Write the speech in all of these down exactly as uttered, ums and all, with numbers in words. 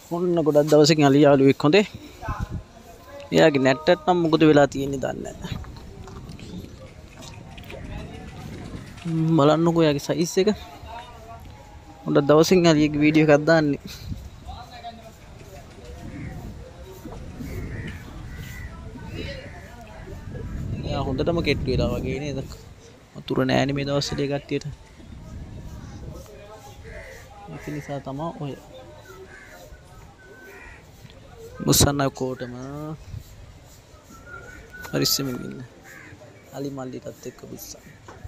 ඔන්න ගොඩක් දවසකින් අලි යාළුවෙක් හොඳේ. එයාගේ නැට්ටට නම් මොකද වෙලා තියෙන්නේ දන්නේ නැහැ. බලන්නකෝ එයාගේ සයිස් එක. ගොඩක් දවසකින් අලියෙක්ගේ වීඩියෝ එකක් දාන්නේ. එයා හොඳටම කෙට්ටු වෙලා වගේ නේද? වතුර නෑනේ මේ දවස්වල ඒ කට්ටියට. ඒක නිසා තමයි ඔය මුසන්න කොටම පරිස්සමින් ඉන්න. අලි මල්ලිටත් එක්ක බුස්සන්න.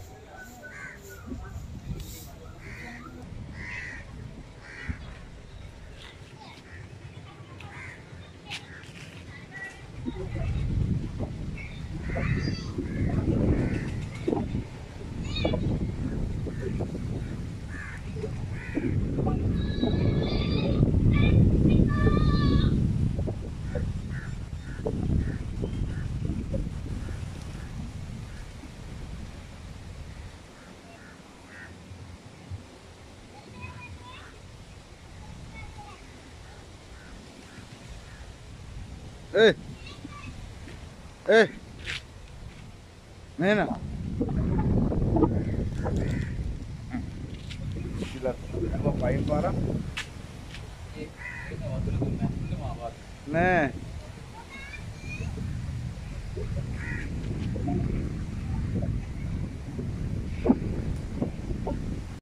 Eh, eh, nena. Gila, ngapain parah? Nih.